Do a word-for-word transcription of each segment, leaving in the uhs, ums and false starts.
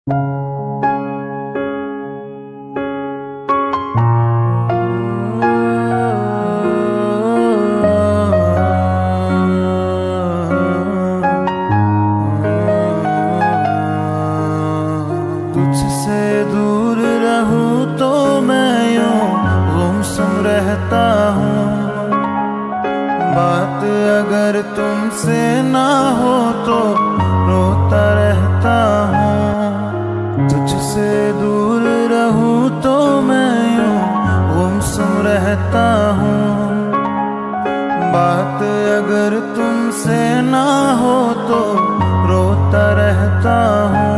तुझसे दूर रहूं तो मैं यूं गुमसुम रहता हूँ। बात अगर तुमसे ना हो तो रोता रहता हूँ। तुझसे दूर रहूं तो मैं यूं गुमसुम रहता हूँ। बात अगर तुमसे ना हो तो रोता रहता हूँ।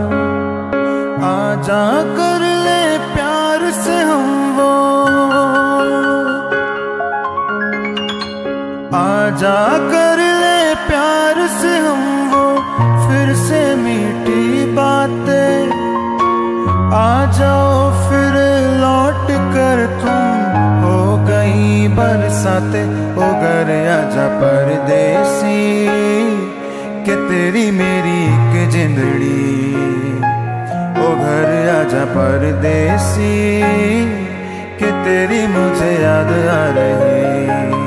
आजा कर ले प्यार से हम वो, आजा कर ले प्यार से हम वो फिर से मीठी बातें। आ जाओ फिर लौट कर तुम, हो गई बरसाते। ओ घर आजा परदेसी के तेरी मेरी एक जिंदड़ी। ओ घर आजा परदेसी कि तेरी मुझे याद आ रही।